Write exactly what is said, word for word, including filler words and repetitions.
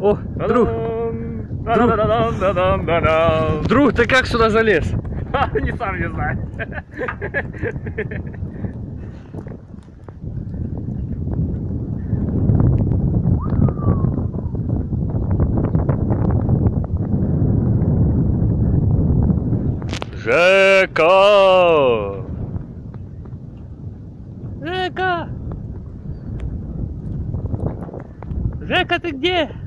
О, друг. Друг. Друг, ты как сюда залез? Не сам не знаю. Жека! Жека! Жека, ты где?